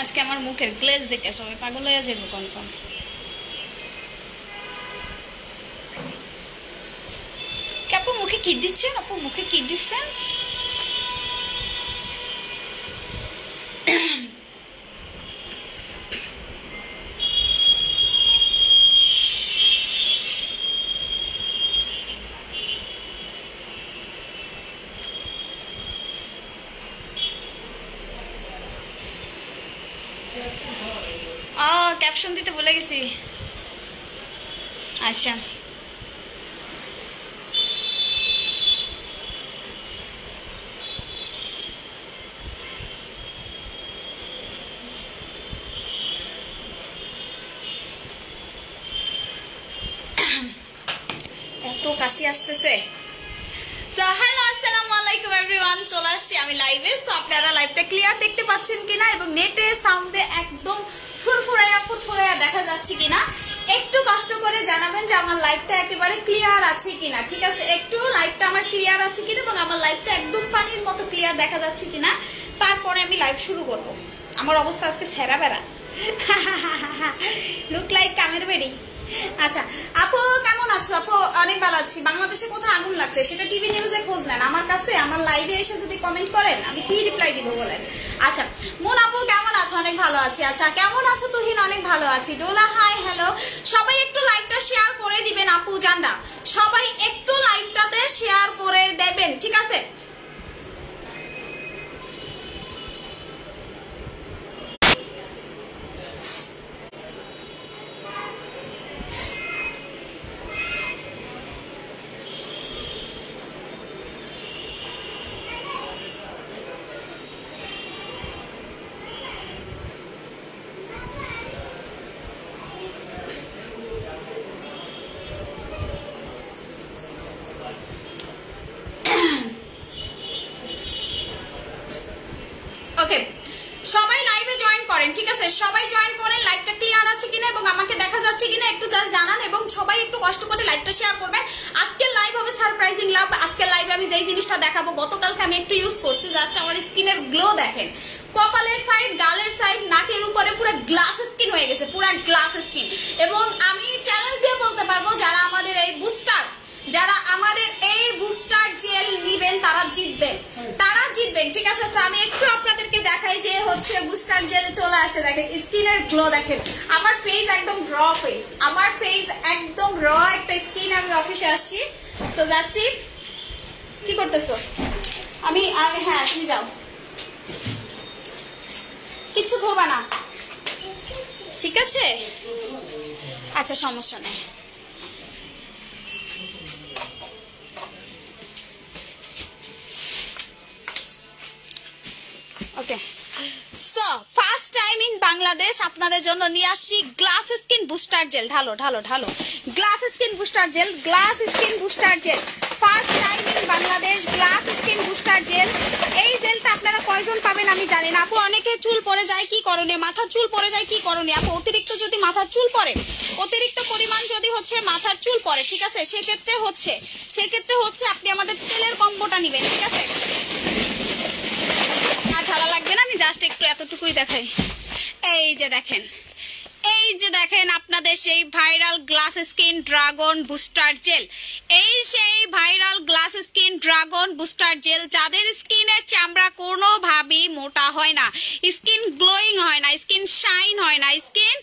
আজকে আমার মুখের গ্লেজ দেখে সবাই পাগল হয়ে যাবে কনফার্ম। আপু মুখে কি দিচ্ছেন? আপু মুখে কি দিচ্ছেন? ক্যাপশন দিতে ভুলে গেছি। আচ্ছা এত কাশি আসতেছে। সো হ্যালো আসসালামু আলাইকুম এভরিওয়ান, চলে আসছি আমি লাইভে। সো আপনারা লাইভটা ক্লিয়ার দেখতে পাচ্ছেন কিনা এবং নেটে সাউন্ডে একদম ফুরফুরাইয়া দেখা যাচ্ছে কিনা একটু কষ্ট করে জানাবেন যে আমার লাইভটা একেবারে ক্লিয়ার আছে কিনা। ঠিক আছে, একটু লাইভটা আমার ক্লিয়ার আছে কিনা এবং আমার লাইভটা একদম পানির মতো ক্লিয়ার দেখা যাচ্ছে কিনা, তারপরে আমি লাইভ শুরু করব। আমার অবস্থা আজকে সেরা বেড়া, লুক লাইক কামের বেড়ি। আচ্ছা আপু কেমন আছো? আপু অনেক ভালো আছি। বাংলাদেশে কোথায় আগুন লাগছে সেটা টিভি নিউজে খোঁজ নেন, আমার কাছে আমার লাইভে এসে যদি কমেন্ট করেন আমি কি রিপ্লাই দিব বলেন। আচ্ছা মুন আপু কেমন আছো? অনেক ভালো আছি। আচ্ছা কেমন আছো তুহিন? অনেক ভালো আছি। Dola hi hello. সবাই একটু লাইভটা শেয়ার করে দিবেন আপু জানরা, সবাই একটু লাইভটাতে শেয়ার করে দেবেন, ঠিক আছে? ওকে সবাই লাইভে জয়েন করেন, ঠিক আছে? সবাই জয়েন করেন, লাইভটা ক্লিয়ার আছে কিনা এবং আমাকে দেখা যাচ্ছে কিনা একটু জাস্ট জানান এবং সবাই একটু কষ্ট করে লাইভটা শেয়ার করবেন। আজকের লাইভ হবে সারপ্রাইজিং লাভ। আজকের লাইভে আমি যেই জিনিসটা দেখাবো গতকালকে আমি একটু ইউজ করছি, জাস্ট আমার স্কিনের গ্লো দেখেন। কপালের সাইড, গালের সাইড, নাকের উপরে পুরো গ্লাস স্কিন হয়ে গেছে, পুরো গ্লাস স্কিন। এবং আমি চ্যালেঞ্জ দিয়ে বলতে পারবো যারা আমাদের এই বুস্টার জেল নিবেন তারা জিতবেন, ঠিক আছে? আমি একটু আপনাদেরকে দেখাই যে হচ্ছে বুস্টার জেল চলে আসে, দেখেন স্কিনের গ্লো দেখেন। আমার ফেস একদম র একটা স্কিন। আমি অফিসে আসছি, সো যাচ্ছি। কি করতেছো? আমি হ্যাঁ তুমি যাও, কিচ্ছু ধরবা না, ঠিক আছে? আচ্ছা সমস্যা নেই। Okay so first time in Bangladesh আপনাদের জন্য নিয়ে আসছি গ্লাস স্কিন বুস্টার জেল। ঢালো glass skin booster gel, first time in Bangladesh glass skin booster gel. এই জেলটা আপনারা কয়জন পাবেন আমি জানি না। আপু অনেকে চুল পড়ে যায় কি করণীয়, মাথার চুল পড়ে যায় কি করণীয়? আপু অতিরিক্ত যদি মাথার চুল পড়ে, অতিরিক্ত পরিমাণ যদি হচ্ছে মাথার চুল পড়ে, ঠিক আছে, সেক্ষেত্রে হচ্ছে আপনি আমাদের তেলের কম্বোটা নেবেন, ঠিক আছে? আর ঢালা লাগবে না, আমি জাস্ট একটু এতটুকুই দেখাই। এই যে দেখেন আপনাদের সেই viral glass skin dragon booster gel. এই সেই viral glass skin dragon booster gel, যাদের স্কিনের চামড়া কোনোভাবেই মোটা হয় না, স্কিন গ্লোয়িং হয় না, স্কিন শাইন হয় না, স্কিন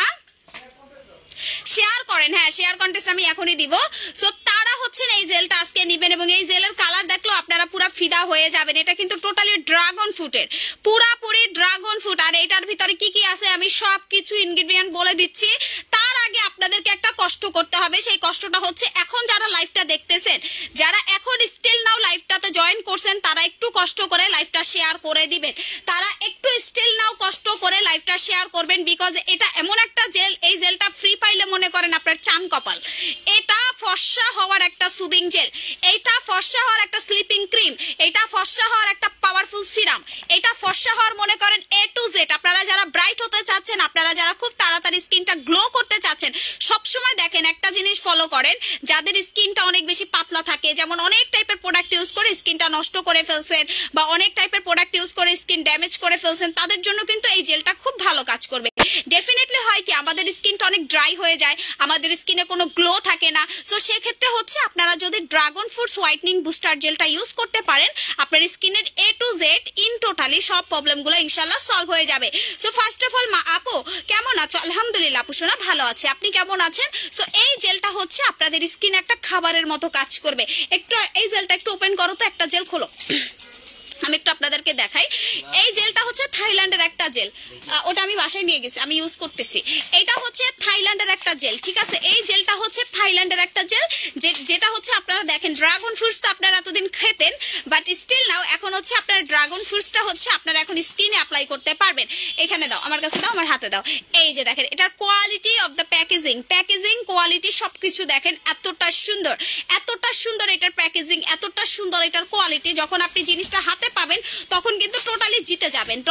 শেয়ার করেন। হ্যাঁ শেয়ার কন্টেস্ট আমি এখনই দিব। সো তারা হচ্ছেন এই জেলটা আজকে নেবেন এবং এই জেলের কালার দেখলো আপনারা পুরো ফিদা হয়ে যাবেন। এটা কিন্তু টোটালি ড্রাগন ফ্রুটের, পুরাপুরি ড্রাগন ফ্রুট। আর এটার ভিতরে কি কি আছে আমি সব কিছু ইনগ্রেডিয়েন্ট বলে দিচ্ছি। তার আগে আপনাদেরকে একটা কষ্ট করতে হবে, সেই কষ্টটা হচ্ছে এখন যারা লাইভটা দেখতেছেন, যারা এখন স্টিল নাও লাইভটাতে জয়েন করছেন, তারা একটু কষ্ট করে লাইভটা শেয়ার করে দিবেন। তারা একটু স্টিল নাও কষ্ট করে লাইভটা শেয়ার করবেন, বিকজ এটা এমন একটা জেল, এই জেলটা ফ্রি পাইলে মনে করেন আপনার চান কপাল। এটা ফর্সা হওয়ার একটা একটা সুদিং জেল, এইটা ফর্সা হওয়ার একটা স্লিপিং ক্রিম, এইটা ফর্সা হওয়ার একটা পাওয়ারফুল সিরাম, এইটা ফর্সা হওয়ার মনে করেন A to Z। আপনারা যারা ব্রাইট হতে চাচ্ছেন, আপনারা যারা খুব তাড়াতাড়ি স্কিনটা গ্লো করতে চাচ্ছেন, সবসময় দেখেন একটা জিনিস ফলো করেন, যাদের স্কিনটা অনেক বেশি পাতলা থাকে, যেমন অনেক টাইপের প্রোডাক্ট ইউজ করে স্কিনটা নষ্ট করে ফেলছেন বা অনেক টাইপের প্রোডাক্ট ইউজ করে স্কিন ড্যামেজ করে ফেলছেন, তাদের জন্য কিন্তু এই জেলটা খুব ভালো কাজ করবে। ডেফিনেটলি হয় কি আমাদের স্কিনটা অনেক ড্রাই হয়ে যায়, আমাদের স্কিনে কোনো গ্লো থাকে না। সো সেক্ষেত্রে হচ্ছে আপনারা যদি ড্রাগন ফ্রুটস হোয়াইটনিং বুস্টার জেলটা ইউজ করতে পারেন, আপনার স্কিনের A to Z in totally সব প্রবলেমগুলো ইনশাল্লাহ সলভ হয়ে যাবে। সো ফার্স্ট অফ অল আপু কেমন আছো? আলহামদুলিল্লাহ আপু শোনা ভালো আছে, আপনি কেমন আছেন? সো এই জেলটা হচ্ছে আপনাদের স্কিন একটা খাবারের মতো কাজ করবে। একটু এই জেলটা একটু ওপেন করো তো, একটা জেল খোলো, আমি একটু আপনাদেরকে দেখাই। এই জেলটা হচ্ছে থাইল্যান্ডের একটা জেল, ওটা আমি বাসায় নিয়ে গেছি, আমি ইউজ করতেছি। এটা হচ্ছে থাইল্যান্ডের একটা জেল, ঠিক আছে? এই জেলটা হচ্ছে থাইল্যান্ডের একটা জেল, যেটা হচ্ছে আপনারা দেখেন ড্রাগন ফ্রুটস তো আপনারা এতদিন খেতেন, বাট স্টিল নাও এখন হচ্ছে আপনারা ড্রাগন ফ্রুটসটা হচ্ছে আপনারা এখন স্কিনে অ্যাপ্লাই করতে পারবেন। এখানে দাও, আমার কাছে দাও, আমার হাতে দাও। এই যে দেখেন এটার quality of the packaging quality সবকিছু দেখেন এতটা সুন্দর, এতটা সুন্দর এটার প্যাকেজিং, এতটা সুন্দর এটার কোয়ালিটি। যখন আপনি জিনিসটা হাতে পাবেন তখন কিন্তু টোটালি জিতে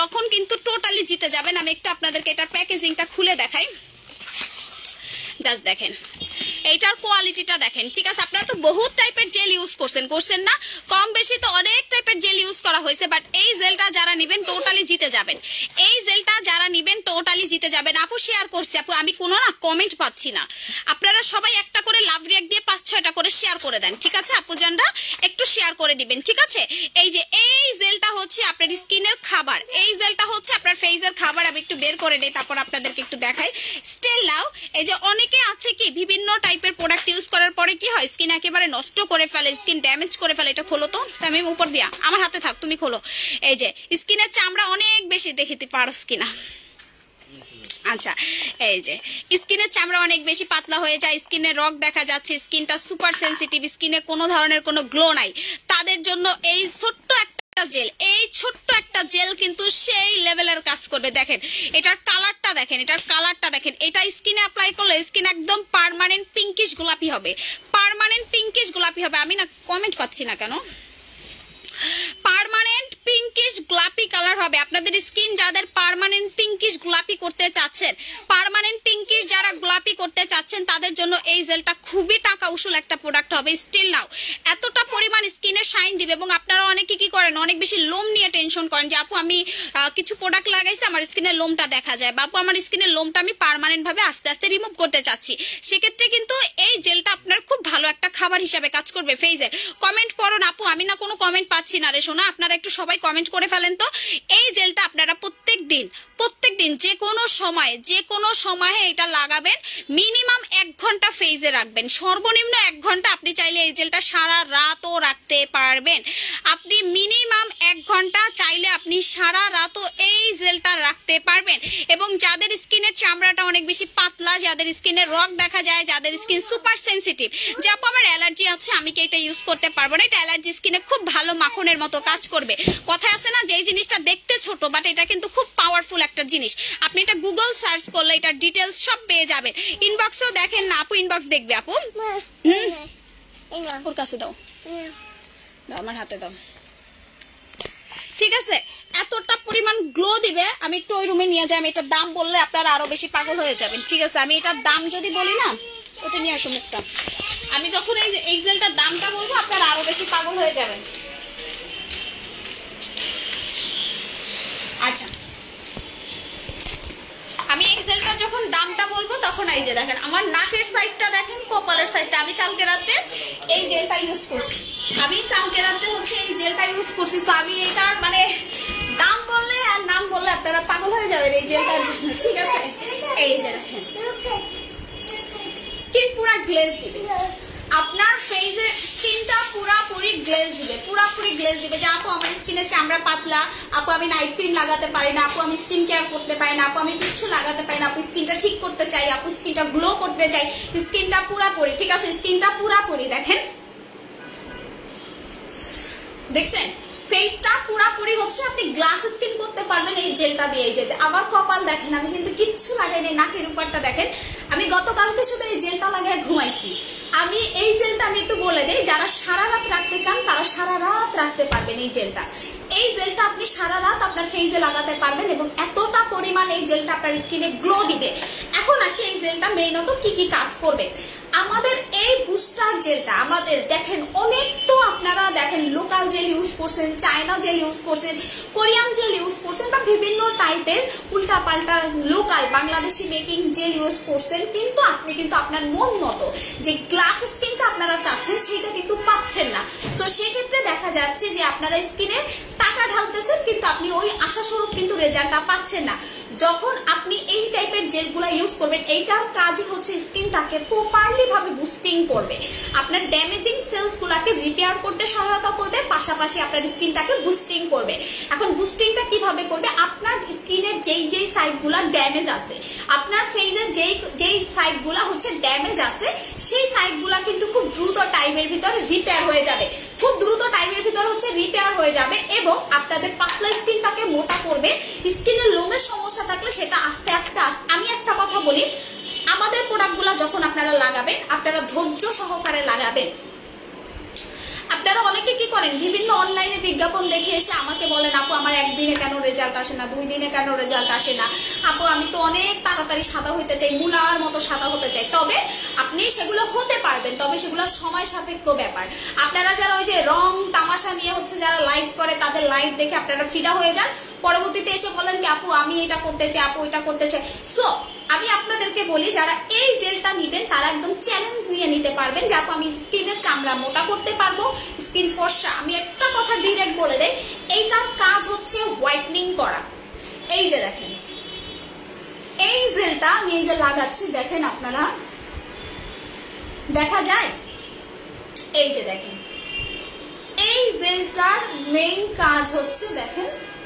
যাবেন, আমি একটু আপনাদেরকে এটার প্যাকেজিংটা খুলে দেখাই। জাস্ট দেখেন এইটার কোয়ালিটিটা দেখেন, ঠিক আছে? আপনারা তো বহুত টাইপের জেল ইউজ করছেন না? কম বেশি তো অনেক টাইপের জেল ইউজ করা হয়েছে, বাট এই জেলটা যারা নেবেন টোটালি জিতে যাবেন। এই জেলটা যারা নেবেন টোটালি জিতে যাবেন। আপু শেয়ার করছি, আপু আমি কোনো না কমেন্ট পাচ্ছি না, আপনারা সবাই একটা করে লাভ রিঅ্যাক্ট দিয়ে 5-6টা করে শেয়ার করে দেন, ঠিক আছে? আপু জানরা একটু শেয়ার করে দিবেন, ঠিক আছে? এই যে এই জেলটা হচ্ছে আপনার স্কিনের খাবার, এই জেলটা হচ্ছে আপনার ফেসের খাবার। আমি একটু বের করে নেই, তারপর আপনাদেরকে একটু দেখাই। স্টিল নাও এই যে অনেকে আছে কি বিভিন্ন টাইপের প্রোডাক্ট ইউজ করার পরে কি হয় স্কিন একেবারে নষ্ট করে ফেলে, স্কিন ড্যামেজ করে ফেলে। এটা খোলো তো, আমি উপর দিয়া, আমার হাতে থাক, তুমি খোলো। এই যে স্কিনের চামড়া অনেক বেশি দেখিতে পারো কিনা? আচ্ছা, এই যে স্কিনের চামড়া অনেক বেশি পাতলা হয়ে যায়, স্কিনে রগ দেখা যাচ্ছে, স্কিনটা সুপার সেনসিটিভ, স্কিনে কোনো ধরনের কোনো গ্লো নাই, তাদের জন্য এই ছোট্ট একটা জেল, এই ছোট্ট একটা জেল কিন্তু সেই লেভেলের কাজ করবে। দেখেন এটার কালারটা দেখেন, এটার কালারটা দেখেন। এটা স্কিনে অ্যাপ্লাই করলে স্কিন একদম পার্মানেন্ট পিঙ্কিশ গোলাপি হবে, পার্মানেন্ট পিঙ্কিশ গোলাপি হবে। আমি না কমেন্ট পাচ্ছি না কেন? পার্মানেন্ট পিঙ্কিশ গোলাপি কালার হবে। আপনাদের স্কিন যাদের পার্মানেন্ট পিঙ্কিশ গোলাপি করতে চাচ্ছেন, পার্মানেন্ট পিঙ্কিশ যারা গোলাপি করতে চাচ্ছেন, তাদের জন্য এই জেলটা খুবই টাকা উসুল একটা প্রোডাক্ট হবে। স্টিল নাও এতটা পরিমাণ স্কিনে শাইন দিবে। এবং আপনারা অনেকে কি করেন, অনেক বেশি লোম নিয়ে টেনশন করেন যে আপু আমি কিছু প্রোডাক্ট লাগাইছি আমার স্কিনের লোমটা দেখা যায়, বাপু আমার স্কিনের লোমটা আমি পার্মানেন্ট ভাবে আস্তে আস্তে রিমুভ করতে চাচ্ছি, সেক্ষেত্রে কিন্তু এই জেলটা আপনার খুব ভালো একটা খাবার হিসাবে কাজ করবে ফেসে। কমেন্ট করো না আপু, আমি না কোনো কমেন্ট পাচ্ছি না রে শোনা, আপনারা একটু সবাই কমেন্ট করে ফেলেন তো। এই জেলটা আপনারা প্রত্যেক দিন যে কোনো সময়ে এটা লাগাবেন, মিনিমাম 1 ঘন্টা ফেসে রাখবেন, সর্বনিম্ন 1 ঘন্টা। আপনি চাইলে এই জেলটা সারা রাতও রাখতে পারবেন, আপনি মিনিমাম 1 ঘন্টা চাইলে আপনি সারা রাতও এই জেলটা রাখতে পারবেন। এবং যাদের স্কিনের চামড়াটা অনেক বেশি পাতলা, যাদের স্কিনের রগ দেখা যায়, যাদের স্কিন সুপার সেনসিটিভ, যে আপু আমার অ্যালার্জি আছে আমি কি এটা ইউজ করতে পারবো না, এটা অ্যালার্জি স্কিনে খুব ভালো মাখনের মতো কাজ করবে। কথা আছে না যে এই জিনিসটা দেখতে ছোট বাট এটা কিন্তু খুব পাওয়ারফুল একটা জিনিস। আপনি এটা গুগল সার্চ করলে এটার ডিটেলস সব পেয়ে যাবেন। ইনবক্সেও দেখেন না আপু, ইনবক্স দেখবে আপু। ওর কাছে দাও, দাও আমার হাতে দাও, ঠিক আছে? এতটা পরিমাণ গ্লো দিবে। আমি একটু ওই রুমে নিয়ে যাই, আমি এটার দাম বললে আপনারা আরো বেশি পাগল হয়ে যাবেন, ঠিক আছে? আমি এটার দাম যদি বলি না, ওটা নিয়ে আসো মুখটা, আমি যখন এই জেলটার দামটা বলবো আপনারা আরো বেশি পাগল হয়ে যাবেন। আচ্ছা, আমি এই জেলটার যখন দামটা বলবো তখন এই যে দেখেন আমার নাকের সাইডটা দেখেন, কপালের সাইডটা। আমি কালকে রাতে এই জেলটা ইউজ করছি, হচ্ছে এই জেলটা ইউজ করছি। তো আমি এটার মানে দাম বললে আর নাম বললে আপনারা পাগল হয়ে যাবেন এই জেলটার জন্য, ঠিক আছে? এই যে দেখেন স্কিন পুরা গ্লেজ দিবে, আপনার ফেসের স্কিনটা পুরাপুরি গ্লেজ দিবে, যে আপু আমার স্কিনে চামড়া পাতলা, আপু আমি নাইট ক্রিম লাগাতে পারি না, আপু আমি স্কিন কেয়ার করতে পারি না, আপু আমি কিচ্ছু লাগাতে পারি না, আপু স্কিনটা ঠিক করতে চাই, আপু স্কিনটা গ্লো করতে চাই, স্কিনটা পুরাপুরি, ঠিক আছে? স্কিনটা পুরাপুরি দেখেন, দেখছেন ফেসটা পুরাপুরি হচ্ছে আপনি গ্লাস স্কিন করতে পারবেন এই জেলটা দিয়ে। এই যে আমার কপাল দেখেন, আমি কিন্তু কিচ্ছু লাগাই নাই, নাকের উপরটা দেখেন, আমি গতকালকে শুধু এই জেলটা লাগাই ঘুমাইছি, আমি এই জেলটা আমি একটু বলে দিই, যারা সারা রাত রাখতে চান তারা সারা রাত রাখতে পারবেন এই জেলটা। এই জেলটা আপনি সারা রাত আপনার ফেসে লাগাতে পারবেন এবং এতটা পরিমাণ এই জেলটা আপনার স্কিনে গ্লো দিবে। এখন আসি এই জেলটা মেইনত কি কি কাজ করবে। আমাদের এই বুস্টার জেলটা আমাদের দেখেন অনেক, তো আপনারা দেখেন লোকাল জেল ইউজ করছেন, চায়না জেল ইউজ করছেন, কোরিয়ান জেল ইউজ করছেন বা বিভিন্ন টাইপের উল্টাপাল্টা local Bangladeshi making gel use করছেন, কিন্তু আপনি কিন্তু আপনার মন মতো যে গ্লাস স্কিনটা আপনারা চাচ্ছেন সেটা কিন্তু পাচ্ছেন না। সো সেক্ষেত্রে দেখা যাচ্ছে যে আপনারা স্কিনে টাকা ঢালতেছেন কিন্তু আপনি ওই আশাস্বরূপ কিন্তু রেজাল্টটা পাচ্ছেন না। যখন আপনি এই টাইপের জেলগুলো ইউজ করবেন, এইটার কাজই হচ্ছে স্কিনটাকে প্রপারলি ভাবে বুস্টিং করবে, আপনার ড্যামেজিং সেলসগুলোকে রিপেয়ার করতে সহায়তা করবে, পাশাপাশি আপনার স্কিনটাকে বুস্টিং করবে। এখন বুস্টিংটা কিভাবে করবে, আপনার স্কিনের যেই সাইডগুলো ড্যামেজ আছে, আপনার ফেসের যেই সাইডগুলো হচ্ছে ড্যামেজ আছে, সেই সাইডগুলো কিন্তু খুব দ্রুত টাইমের ভিতরে রিপেয়ার হয়ে যাবে, খুব দ্রুত টাইমের ভিতর হচ্ছে রিপেয়ার হয়ে যাবে এবং আপনাদের পাতলা স্কিনটাকে মোটা করবে। স্কিনের লোমের সমস্যা থাকলে সেটা আস্তে আস্তে আমি একটা কথা বলি, আমাদের প্রোডাক্টগুলো যখন আপনারা লাগাবেন আপনারা ধৈর্য সহকারে লাগাবেন। আপনারা অনেকে কি করেন, বিভিন্ন অনলাইনে বিজ্ঞাপন দেখে এসে আমাকে বলেন আপু আমার একদিনে কেন রেজাল্ট আসে না, 2 দিনে কেন রেজাল্ট আসে না, আপু আমি তো অনেক তাড়াতাড়ি সাদা হতে চাই, মুলার মতো সাদা হতে চাই। তবে আপনি সেগুলো হতে পারবেন, তবে সেগুলো সময় সাপেক্ষ ব্যাপার। আপনারা যারা ওই যে রং তামাশা নিয়ে হচ্ছে যারা লাইভ করে, তাদের লাইভ দেখে আপনারা ফিদা হয়ে যান, পরবর্তীতে এসে বলেন কি আপু আমি এটা করতে চাই, আপু এটা করতে চাই। সো আমি আপনাদেরকে বলি যারা এই জেলটা নিবেন তারা একদম চ্যালেঞ্জ নিয়ে নিতে পারবেন যে আপু আমি স্কিনের চামড়া মোটা করতে পারবো, স্কিন ফর্সা। আমি একটা কথা ডিরেক্ট বলে দেই, এইটার কাজ হচ্ছে হোয়াইটনিং করা। এই যে দেখেন এই জেলটা আমি এই যে লাগাচ্ছি, দেখেন আপনারা দেখা যায়, এই যে দেখেন এই জেলটার মেইন কাজ হচ্ছে, দেখেন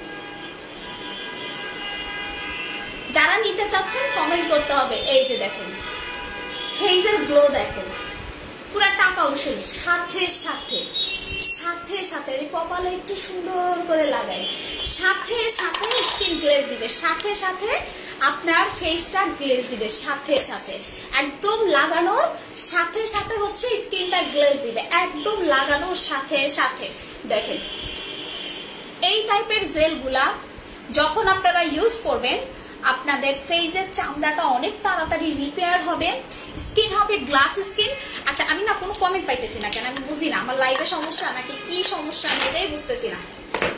যারা নিতে চাচ্ছেন কমেন্ট করতে হবে। এই যে দেখেন ফেসের গ্লো দেখেন পুরা টাকা উসুল, সাথে সাথে সাথে সাথে আমি কপালে একটু সুন্দর করে লাগাই, সাথে সাথে স্কিন গ্লেজ দিবে, সাথে সাথে আপনার ফেসটা গ্লেজ দিবে, সাথে সাথে একদম লাগানোর সাথে সাথে হচ্ছে স্কিনটা গ্লেজ দিবে, একদম লাগানোর সাথে সাথে। দেখেন এই টাইপের জেলগুলা যখন আপনারা ইউজ করবেন আপনাদের ফেসের চামড়াটা অনেক তাড়াতাড়ি রিপেয়ার হবে, স্কিন হবে গ্লাস স্কিন। আচ্ছা আমি না কোনো কমেন্ট পাইতেছি না কেন, আমি বুঝি না আমার লাইভে সমস্যা নাকি কি সমস্যা, আমি এটাই বুঝতেছি না।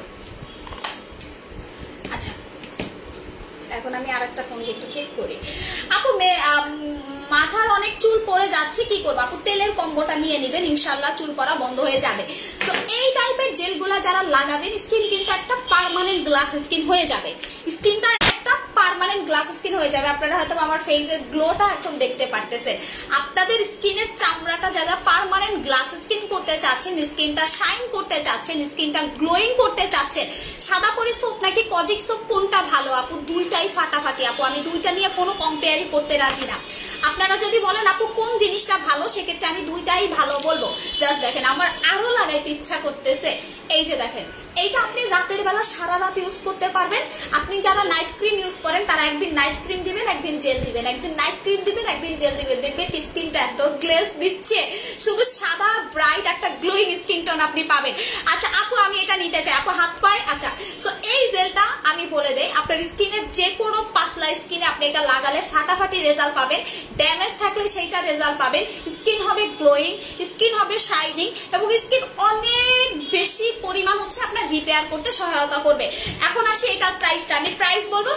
আচ্ছা এখন আমি আরেকটা ফোন একটু চেক করি। আপু মাথার অনেক চুল পড়ে যাচ্ছে, কি করবো আপু? তেলের কম্বোটা নিয়ে নেবেন, ইনশাল্লাহ চুল পড়া বন্ধ হয়ে যাবে। তো এই টাইপের জেলগুলা যারা লাগাবেন স্কিন কিন্তু একটা পার্মানেন্ট গ্লাস স্কিন হয়ে যাবে, স্কিনটা একটা পার্মানেন্ট গ্লাস স্কিন হয়ে যাবে। আপনারা হয়তো আমার ফেসের গ্লোটা এখন দেখতে পারতেছে। আপনাদের স্কিনের চামড়াটা যারা পার্মানেন্ট গ্লাস স্কিন করতে চাচ্ছেন, স্কিনটা শাইন করতে চাচ্ছেন, স্কিনটা গ্লোয়িং করতে চাচ্ছেন, সাদা পরি সোপ নাকি কজিক সোপ কোনটা ভালো আপু? দুইটাই ফাটাফাটি আপু, আমি দুইটা নিয়ে কোনো কম্পেয়ারই করতে রাজি না। আপনারা যদি বলেন আপু কোন জিনিসটা ভালো, সেক্ষেত্রে আমি দুইটাই ভালো বলবো। জাস্ট দেখেন আমার আরো লাগাইতে ইচ্ছা করতেছে। এই যে দেখেন এইটা আপনি রাতের বেলা সারা রাত ইউজ করতে পারবেন। আপনি যারা নাইট ক্রিম ইউজ করেন তারা একদিন নাইট ক্রিম দিবেন, একদিন জেল দিবেন, একদিন নাইট ক্রিম দিবেন, একদিন জেল দিবেন, দেখবেন স্কিনটা এত গ্লেজ দিচ্ছে, শুধু সাদা ব্রাইট একটা গ্লোয়িং স্কিন টোন আপনি পাবেন। আচ্ছা আপু আমি এটা নিতে চাই, আপু হাত পায়। আচ্ছা সো এই জেলটা আমি বলে দেই, আপনার স্কিনের যে কোনো পাতলা স্কিনে আপনি এটা লাগালে ফাটাফাটি রেজাল্ট পাবেন, ড্যামেজ থাকলে সেইটা রেজাল্ট পাবেন, স্কিন হবে গ্লোয়িং, স্কিন হবে শাইনিং এবং স্কিন অনেক বেশি পরিমাণ হচ্ছে আপনার রিপেয়ার করতে সহায়তা করবে। এখন আসি এটার প্রাইসটা, আমি প্রাইস বলবো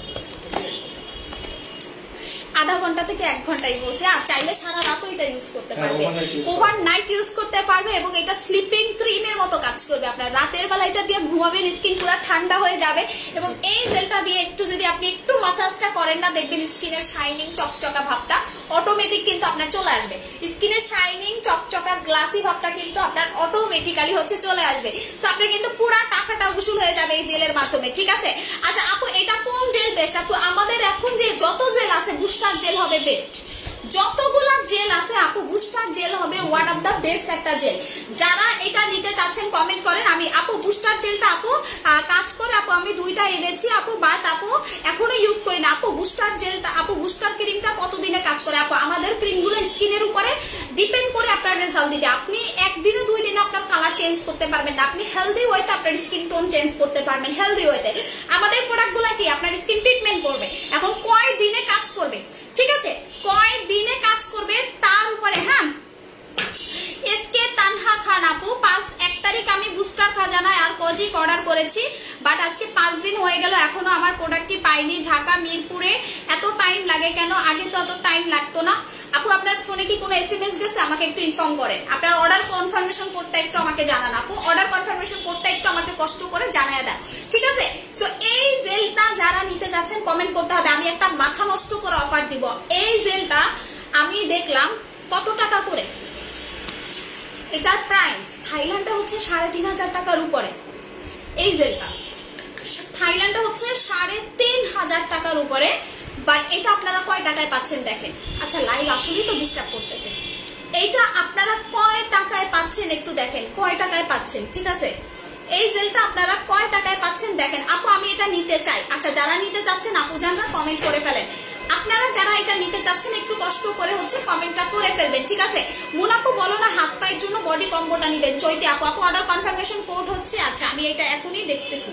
আধা ঘন্টা থেকে 1 ঘন্টাই বসে, আর চাইলে সারা রাতও এটা ইউজ করতে পারবে, ওভারনাইট ইউজ করতে পারবে এবং এটা স্লিপিং ক্রিমের মতো কাজ করবে। আপনার রাতের বেলা এটা দিয়ে ঘুমাবেন, স্কিন পুরো ঠান্ডা হয়ে যাবে এবং এই জেলটা দিয়ে একটু যদি আপনি একটু মাসাজটা করেন না, দেখবেন স্কিনের শাইনিং চকচকা ভাবটা অটোমেটিক কিন্তু আপনার চলে আসবে। স্কিনের শাইনিং চকচকা গ্লাসি ভাবটা কিন্তু আপনার অটোমেটিক্যালি হচ্ছে চলে আসবে। সো আপনার কিন্তু পুরো টাকাটা উসুল হয়ে যাবে এই জেলের মাধ্যমে, ঠিক আছে? আচ্ছা আপু এটা কোন জেল বেস্ট? আপু আমাদের এখন যে যত জেল আছে বুস্টার জেল হবে বেস্ট, যতগুলা জেল আছে আপু বুস্টার জেল হবে ওয়ান অফ দা বেস্ট একটা জেল। যারা এটা নিতে চাচ্ছেন কমেন্ট করেন। আমি আপু বুস্টার জেলটা আপু কাজ করে আপু, আমি দুইটা এনেছি আপু, বাট আপু এখনো ইউজ করি না আপু। বুস্টার জেলটা আপু, বুস্টার ক্রিমটা কতদিনে কাজ করে আপু? আমাদের ক্রিমগুলো স্কিনের উপরে ডিপেন্ড করে আপনার রেজাল্ট দিবে। আপনি একদিনে 2 দিনে আপনার কালার চেঞ্জ করতে পারবেন না, আপনি হেলদি ওয়েতে আপনার স্কিন টোন চেঞ্জ করতে পারবেন হেলদি ওয়েতে। আমাদের প্রোডাক্টগুলো কি আপনার স্কিন ট্রিটমেন্ট করবে। এখন কয় দিনে কাজ করবে, ঠিক আছে, কয় দিনে কাজ করবে তার উপরে। হ্যাঁ, এসকে তানহা খান আপু 1 তারিখ আমি বুস্টার খাজানায় আর কজিক অর্ডার করেছি, বাট আজকে 5 দিন হয়ে গেল এখনো আমার প্রোডাক্টটি পাইনি। ঢাকা মিরপুরে এত টাইম লাগে কেন? আগে তো এত টাইম লাগতো না আপু। আপনার ফোনে কি কোনো SMS গেছে? আমাকে একটু ইনফর্ম করেন। আপনার অর্ডার কনফার্মেশন কোডটা একটু আমাকে জানান আপু, অর্ডার কনফার্মেশন কোডটা একটু আমাকে কষ্ট করে জানায় দেন, ঠিক আছে। সো এই জেলটা যারা নিতে যাচ্ছেন কমেন্ট করতে হবে। আমি একটা মাথা নষ্ট করে অফার দিব। এই জেলটা আমি দেখলাম কত টাকা করে, এটার প্রাইস থাইল্যান্ডে হচ্ছে 3500 টাকার উপরে। এই জেলটা থাইল্যান্ডে হচ্ছে 3500 টাকার উপরে, বাট এটা আপনারা কয় টাকায় পাচ্ছেন দেখেন। আচ্ছা লাইভ আসলেই তো ডিস্টার্ব করতেছে। এইটা আপনারা কয় টাকায় পাচ্ছেন একটু দেখেন, কয় টাকায় পাচ্ছেন, ঠিক আছে। এই জেলটা আপনারা কয় টাকায় পাচ্ছেন দেখেন। আপু আমি এটা নিতে চাই। আচ্ছা যারা নিতে চাচ্ছেন আপু জানরা কমেন্ট করে ফেলেন। আপনারা যারা এটা নিতে চাচ্ছেন একটু কষ্ট করে হচ্ছে কমেন্টটা করে ফেলবেন, ঠিক আছে। মুনাপু বলো না হাত পায়ের জন্য বডি কম্বোটা নিবেন। চৈতি আপু, আপু অর্ডার কনফার্মেশন কোড হচ্ছে। আচ্ছা আমি এটা এখনই দেখতেছি,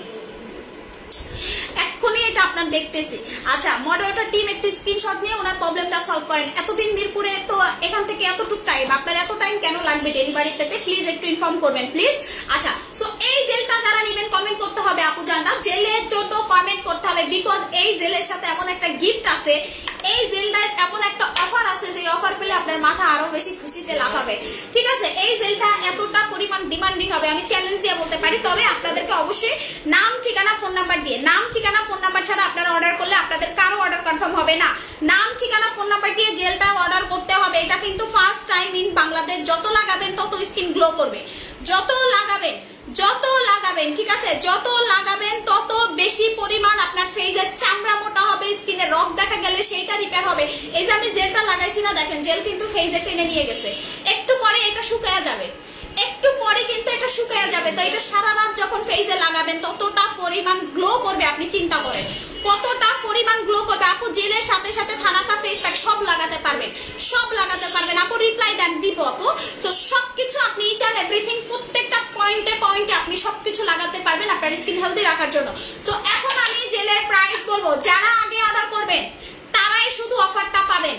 এক্ষুনি এটা আপনার দেখতেছি। আচ্ছা মডারেটর টিম একটু স্ক্রিনশট নিয়ে ওনার প্রবলেমটা সলভ করেন। এতদিন মিরপুরে তো এখান থেকে এতটুক টাইম, আপনার এত টাইম কেন লাগবে ডেলিভারি পেতে? প্লিজ একটু ইনফর্ম করবেন প্লিজ। আচ্ছা সো এই জেলটা যারা নেবেন কমেন্ট করতে হবে আপু জানরা, জেলের জন্য কমেন্ট করতে হবে, বিকজ এই জেলের সাথে এমন একটা গিফট আছে, এই জেলটার এমন একটা অফার আছে যে অফার পেলে আপনার মাথা আরো বেশি খুশিতে লাফাবে, ঠিক আছে। এই জেলটা এতটা পরিমাণ ডিমান্ডিং হবে আমি চ্যালেঞ্জ দিয়ে বলতে পারি। তবে আপনাদেরকে অবশ্যই নাম ঠিকানা ফোন নাম্বার দিয়ে, নাম ঠিকানা ফোন নাম্বার ছাড়া আপনারা অর্ডার করলে আপনাদের কারো অর্ডার কনফার্ম হবে না। নাম ঠিকানা ফোন নাম্বার দিয়ে জেলটা অর্ডার করতে হবে। এটা কিন্তু ফার্স্ট টাইম ইন বাংলাদেশ। যত লাগাবেন তত স্কিন গ্লো করবে, যত লাগাবেন ঠিক আছে, যত লাগাবেন তত বেশি পরিমাণ আপনার ফেসের চামড়া মোটা হবে, স্কিনে রগ দেখা গেলে সেইটা রিপেয়ার হবে। এই যে আমি জেলটা লাগাইছি না দেখেন, জেল কিন্তু ফেসে টেনে নিয়ে গেছে। একটু পরে এটা শুকায়া যাবে, একটু পরে কিন্তু এটা শুকায়া যাবে। তো এটা সারা রাত যখন ফেসে লাগাবেন ততটা পরিমাণ গ্লো করবে। আপনি চিন্তা করেন কতটা পরিমাণ গ্লো করবে। আপু জেলের সাথে সাথে থানাকা ফেস প্যাক সব লাগাতে পারবেন, সব লাগাতে পারবেন। আপু রিপ্লাই দেন, দিব আপু। তো সবকিছু আপনি ইচ অ্যান্ড এভরিথিং প্রত্যেকটা পয়েন্টে পয়েন্টে আপনি সবকিছু লাগাতে পারবেন আপনার স্কিন হেলদি রাখার জন্য। সো এখন আমি জেলের প্রাইস বলবো, যারা আগে অর্ডার করবেন তারাই শুধু অফারটা পাবেন।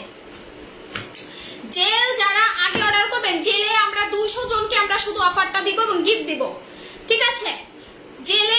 জেল যারা আগে অর্ডার করবেন, জেলে আমরা 200 জনকে আমরা শুধু অফারটা দিব এবং গিফট দিব, ঠিক আছে। জেলে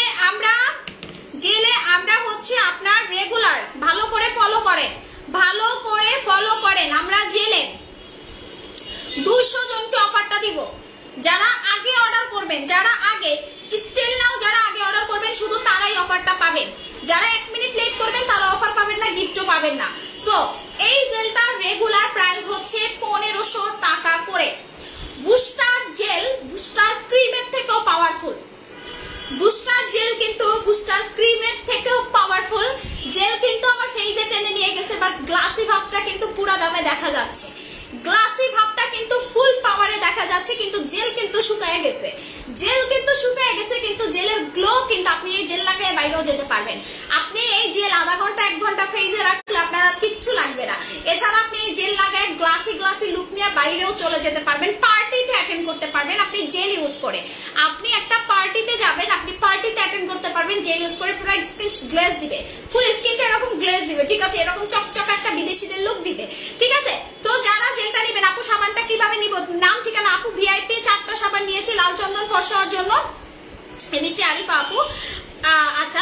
আমরা হচ্ছে আপনার রেগুলার, ভালো করে ফলো করেন, ভালো করে ফলো করেন। আমরা জেলে 200 জনকে অফারটা দিব যারা আগে অর্ডার করবেন, যারা আগে স্টিল নাও যারা আগে অর্ডার করবেন শুধু তারাই অফারটা পাবেন। যারা 1 মিনিট লেট করবেন তারা অফার পাবেন না, গিফটও পাবেন না। সো এই জেলটার রেগুলার প্রাইস হচ্ছে 1500 টাকা করে। বুস্টার জেল বুস্টার ক্রিমের থেকেও পাওয়ারফুল, বুস্টার জেল কিন্তু বুস্টার ক্রিমের থেকেও পাওয়ারফুল। জেল কিন্তু আমার ফেসে টেনে নিয়ে গেছে, বাট গ্লাসি ভাবটা কিন্তু পুরো দামে দেখা যাচ্ছে, গ্লাসি ভাবটা কিন্তু ফুল পাওয়ারে দেখা যাচ্ছে, কিন্তু জেল কিন্তু শুকায় গেছে, জেল কিন্তু শুকায় গেছে। কিন্তু জেলের গ্লো কিন্তু আপনি এই জেল লাগায় বাইরেও যেতে পারবেন। আপনি এই জেল আধা ঘন্টা 1 ঘন্টা ফেসে রাখলে আপনার আর কিচ্ছু লাগবে না। এছাড়া আপনি এই জেল লাগায় গ্লাসি লুক নিয়ে বাইরেও চলে যেতে পারবেন, পার্টিতে অ্যাটেন্ড করতে পারবেন। আপনি জেল ইউজ করে আপনি একটা পার্টিতে যাবেন, আপনি পার্টিতে অ্যাটেন্ড করতে পারবেন জেল ইউজ করে। পুরো স্কিন গ্লেজ দিবে, ফুল স্কিনটা এরকম গ্লেজ দিবে, ঠিক আছে, এরকম চকচক একটা বিদেশিদের লুক দিবে, ঠিক আছে। তো যারা জেলটা নেবেন, আপু সাবানটা কিভাবে নিব, নাম ঠিকানা আপু ভিআইপি 4টা সাবান নিয়েছি লাল চন্দন ফর্সার জন্য, মিষ্টি আরিফা আপু। আচ্ছা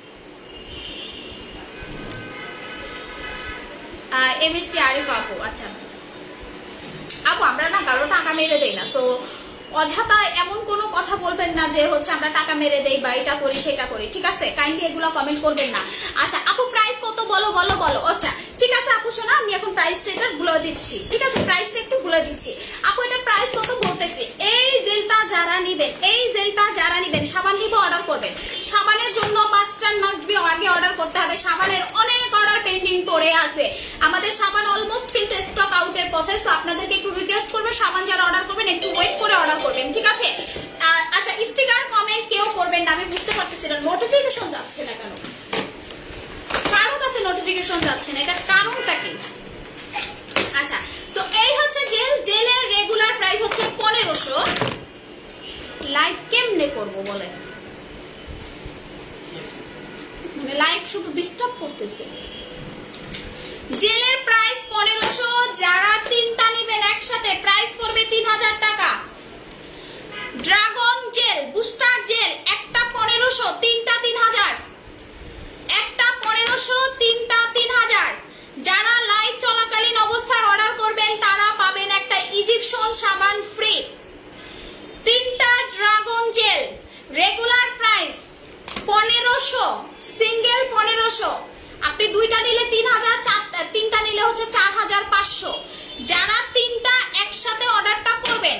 মিষ্টি আরিফা আপু, আচ্ছা আপু আমরা না কারো টাকা মেরে দেই না। সো অযথা এমন কোনো কথা বলবেন না যে হচ্ছে আমরা টাকা মেরে দেই বা এটা করি সেটা করি, ঠিক আছে। কাইন্ডলি এগুলো কমেন্ট করবেন না। আচ্ছা আপু প্রাইস কত বলো বলো বলো। আচ্ছা ঠিক আছে আপু শোনা, আমি এখন প্রাইসটা এটা বলে দিচ্ছি, ঠিক আছে, প্রাইসটা একটু বলে দিচ্ছি। আপু এটা প্রাইস কত বলতেছি। এই জেলটা যারা নেবেন, এই জেলটা যারা নেবেন, সাবান নিব অর্ডার করবেন। সাবানের জন্য মাস্ট অ্যান্ড মাস্ট বি আগে অর্ডার করতে হবে। সাবানের অনেক অর্ডার পেন্ডিং পড়ে আছে, আমাদের সাবান অলমোস্ট কিন্তু স্টক আউটের পথে। সো আপনাদেরকে একটু রিকোয়েস্ট করবে, সাবান যারা অর্ডার করবেন একটু ওয়েট করে অর্ডার করবেন, ঠিক আছে? আচ্ছা, স্টিকার কমেন্ট কেউ করবেন না, আমি বুঝতে পারতেছি না নোটিফিকেশন যাচ্ছে না কেন, কারো কাছে নোটিফিকেশন যাচ্ছে না, এটা কারণটা কি? আচ্ছা, সো এই হচ্ছে জেল। জেলের রেগুলার প্রাইস হচ্ছে 1500। লাইভ কেমনে করব বলে, মানে লাইভ শুধু ডিস্টার্ব করতেছে। জেলের প্রাইস 1500, যারা তিনটা নেবেন একসাথে প্রাইস পড়বে 3000 টাকা। ড্রাগন জেল, বুস্টার জেল একটা 1500, তিনটা 3000, একটা 1500, তিনটা 3000। যারা লাইভ চলাকালীন অবস্থায় অর্ডার করবেন তারা পাবেন একটা ইজিপশিয়ান সাবান ফ্রি। তিনটা dragon gel regular price 1500, single 1500। আপনি দুইটা নিলে 3000, তিনটা নিলে হচ্ছে 4500। যারা তিনটা একসাথে অর্ডারটা করবেন,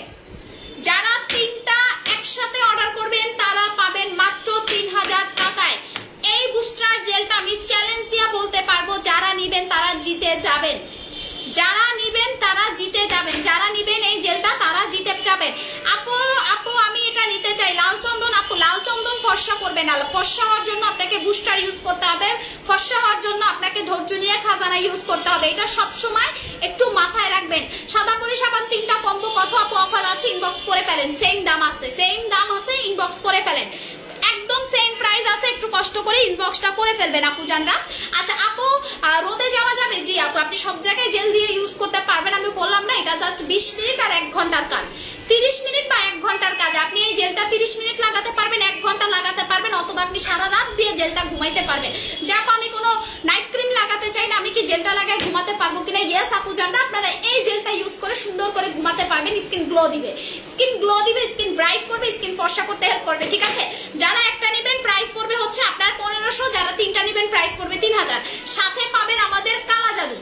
যারা তিনটা একসাথে অর্ডার করবেন তারা পাবেন মাত্র 3000 টাকায় এই বুস্টার জেলটা। আমি চ্যালেঞ্জ দিয়ে বলতে পারবো যারা নিবেন তারা জিতে যাবেন, যারা নিবেন তারা জিতে যাবেন, যারা নিবেন এই জেলটা তারা জিতে যাবেন। আপু আমি এটা নিতে চাই। লাল চন্দন আপু, লাল চন্দন ফর্সা করবে না, ফর্সা হওয়ার জন্য আপনাকে বুস্টার ইউজ করতে হবে, ফর্সা হওয়ার জন্য আপনাকে ধৈর্য নিয়ে খাজানা ইউজ করতে হবে, এটা সব সময় একটু মাথায় রাখবেন। সাদা পরি সাবান তিনটা কম্বো কত আপু অফার আছে ইনবক্স করে ফেলেন, সেম দাম আছে, সেম দাম আছে, ইনবক্স করে ফেলেন, একদম সেম প্রাইস আছে, একটু কষ্ট করে ইনবক্সটা করে ফেলবেন আপু জানরা। আচ্ছা আপু, রোদে যাওয়া যাবে? জি আপু, আপনি সব জায়গায় জেল দিয়ে ইউজ করতে পারবেন, আমি বললাম না এটা জাস্ট 20 মিনিট আর 1 ঘন্টার কাজ, 30 মিনিট বা 1 ঘন্টার কাজ। আপনি এই জেলটা 30 মিনিট লাগাতে পারবেন, 1 ঘন্টা লাগাতে পারবেন, অথবা আপনি সারা রাত দিয়ে জেলটা ঘুমাইতে পারবেন। যে আপু আমি কোনো নাইট ক্রিম লাগাতে চাই না, আমি কি জেলটা লাগাই ঘুমাতে পারবো কিনা? ইয়েস আপু জানরা, আপনারা এই জেলটা ইউজ করে সুন্দর করে ঘুমাতে পারবেন। স্কিন গ্লো দিবে, স্কিন গ্লো দিবে, স্কিন ব্রাইট করবে, স্কিন ফর্সা করতে হেল্প করবে, ঠিক আছে? যারা একটা নেবেন প্রাইস পড়বে হচ্ছে আপনার 1500, যারা তিনটা নেবেন প্রাইস পড়বে 3000। সাথে পাবেন আমাদের কালা জাদু,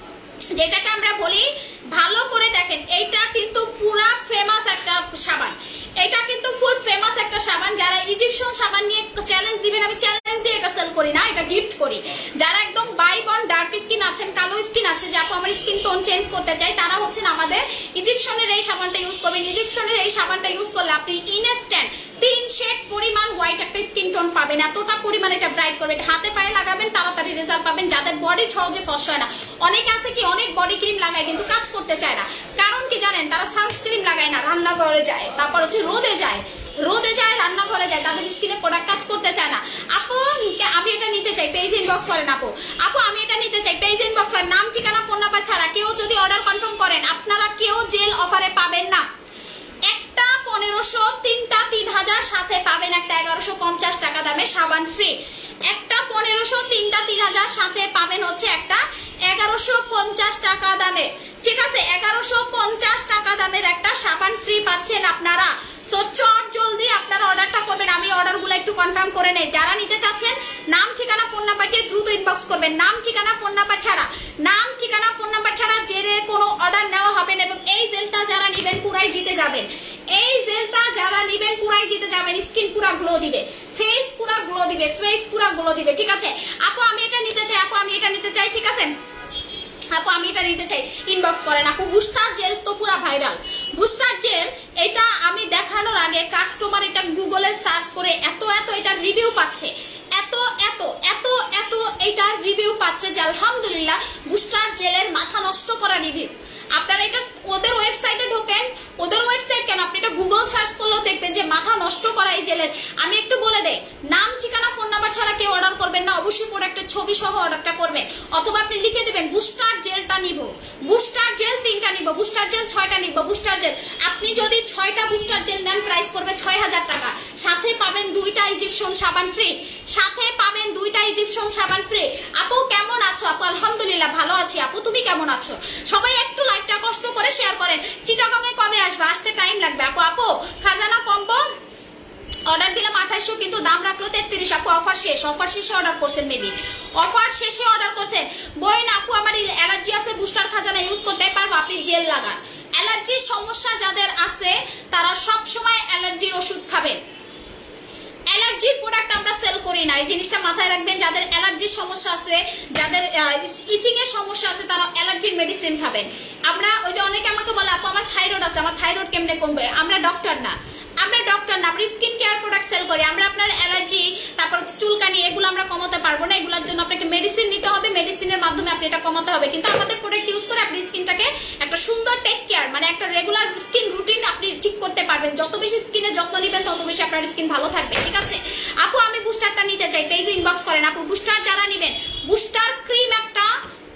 যেটাকে আমরা বলি, ভালো করে দেখেন, এইটা কিন্তু পুরা ফেমাস একটা সাবান, এটা কিন্তু ফুল ফেমাস একটা সাবান। যারা ইজিপশিয়ান সাবান নিয়ে চ্যালেঞ্জ দিবেন, আমি চ্যালেঞ্জ দিয়ে এটা সেল করি না, এটা গিফট করি। যারা একদম বাইবন ডার্ক স্কিন আছেন, কালো স্কিন আছে, যে আপু আমার স্কিন টোন চেঞ্জ করতে চাই, তারা হচ্ছেন আমাদের ইজিপশিয়ানের এই সাবানটা ইউজ করবেন। ইজিপশিয়ানের এই সাবানটা ইউজ করলে আপনি ইনস্ট্যান্ট 3 শেড পরিমাণ হোয়াইট একটা স্কিন টোন পাবেন, এতটা পরিমাণ এটা ব্রাইট করবে। হাতে পায়ে লাগাবেন, তাড়াতাড়ি রেজাল্ট পাবেন। যাদের বডি সহজে ফর্সা হয় না, অনেক আছে কি অনেক বডি ক্রিম লাগায় কিন্তু কাজ করতে চায় না, কারণ কি জানেন? তারা সানস্ক্রিন লাগায় না, রান্নাঘরে যায়, তারপর হচ্ছে রোদে যায়, রান্নাঘরে যায়, তাদের স্কিনে প্রোডাক্ট কাজ করতে চায় না। আপু আমি এটা নিতে চাই, পেজ ইনবক্স করেন। আপু আমি এটা নিতে চাই, পেজ ইনবক্স করেন। নাম ঠিকানা ফোন নাম্বার ছাড়া কেউ যদি অর্ডার কনফার্ম করেন, আপনারা কেউ জেল অফারে পাবেন না। একটা 1500, তিনটা 3000, সাথে পাবেন একটা 1150 টাকা দামের সাবান ফ্রি। একটা 1500, তিনটা 3000, সাথে পাবেন হচ্ছে একটা 1150 টাকা দামে, ঠিক আছে? 1150 টাকা দামের একটা সাবান ফ্রি পাচ্ছেন আপনারা। সো চট জলদি আপনারা অর্ডারটা করবেন। আমি অর্ডারগুলো একটু কনফার্ম করে নেই। যারা নিতে চাচ্ছেন নাম ঠিকানা ফোন নাম্বার দিয়ে দ্রুত ইনবক্স করবেন। নাম ঠিকানা ফোন নাম্বার ছাড়া, নাম ঠিকানা ফোন নাম্বার ছাড়া জেরে কোনো অর্ডার নেওয়া হবে না। এবং এই জেলটা যারা নেবেন পুরাই জিতে যাবেন, এই জেলটা যারা নেবেন পুরাই জিতে যাবেন। স্কিন পুরা গ্লো দিবে, ফেস পুরা গ্লো দিবে, ফেস পুরা গ্লো দিবে, ঠিক আছে? আপু আমি এটা নিতে চাই, আপু আমি এটা নিতে চাই, ঠিক আছে? আপু আমি এটা নিতে চাই, ইনবক্স করেন। আপু বুস্টার জেল তো পুরা ভাইরাল, বুস্টার জেল এটা আমি দেখানোর আগে কাস্টমার এটা গুগলে সার্চ করে এত এটা রিভিউ পাচ্ছে, এত এটার রিভিউ পাচ্ছে যে আলহামদুলিল্লাহ বুস্টার জেলের মাথা নষ্ট করা রিভিউ। আপনারা এটা ওদের ওয়েবসাইটে ঢোকেন, ওদের ওয়েবসাইট কেন, আপনি এটা গুগল সার্চ করলেও দেখবেন যে মাথা নষ্ট করা এই জেলের। আমি একটু বলে দেই, নাম ঠিকানা ফোন নাম্বার ছাড়া কেউ অর্ডার করবেন না, অবশ্যই প্রোডাক্টের ছবি সহ অর্ডারটা করবেন। অথবা আপনি লিখে দেবেন বুস্টার জেলটা নিব, বুস্টার জেল 3টা নিব, বুস্টার জেল 6টা নিব, বুস্টার জেল। আপনি যদি 6টা বুস্টার জেল নেন প্রাইস পড়বে 6000 টাকা, সাথে পাবেন 2টা ইজিপশিয়ান সাবান ফ্রি, সাথে পাবেন 2টা ইজিপশিয়ান সাবান ফ্রি। আপু কেমন আছো? আপু আলহামদুলিল্লাহ ভালো আছি। আপু তুমি কেমন আছো? সবাই একটু লাইকটা কষ্ট করে শেয়ার করেন। চিটাগাঙে কবে আসবে? আসতে টাইম লাগবে। আপু খাজানা কম্বো অর্ডার দিলাম 2800, কিন্তু দাম রাখলো 33। আপু অফার শেষে অর্ডার করছেন, মেবি অফার শেষে অর্ডার করছেন। বইন আপু আমার অ্যালার্জি আছে, বুস্টার খাজানা ইউজ করতে পারবো? আপনি জেল লাগান। অ্যালার্জির সমস্যা যাদের আছে তারা সব সময় অ্যালার্জির ওষুধ খাবেন। অ্যালার্জি অ্যালার্জির প্রোডাক্ট আমরা সেল করি না, এই জিনিসটা মাথায় রাখবেন। যাদের অ্যালার্জির সমস্যা আছে, যাদের ইচিং এর সমস্যা আছে, তারা অ্যালার্জির মেডিসিন খাবেন। আমরা ওই যে অনেকে আমাকে বলে আপু আমার থাইরয়েড আছে, আমার থাইরয়েড কেমনে কমবে? আমরা ডক্টর না, আমরা স্কিন কেয়ার প্রোডাক্ট সেল করি। আমরা আপনার অ্যালার্জি, তারপর চুলকানি, এগুলো আমরা কমাতে পারবো না। এগুলোর জন্য আপনাকে মেডিসিন নিতে হবে, মেডিসিনের মাধ্যমে আপনি এটা কমাতে হবে। কিন্তু আমাদের প্রোডাক্ট ইউজ করে আপনি স্কিনটাকে একটা সুন্দর টেক কেয়ার, মানে একটা রেগুলার স্কিন রুটিন আপনি ঠিক করতে পারবেন। যত বেশি স্কিনের যত্ন নেবেন তত বেশি আপনার স্কিন ভালো থাকবে, ঠিক আছে? আপু আমি বুস্টারটা নিতে চাই, পেজে ইনবক্স করেন। আপু বুস্টার যারা নেবেন, বুস্টার ক্রিম একটা,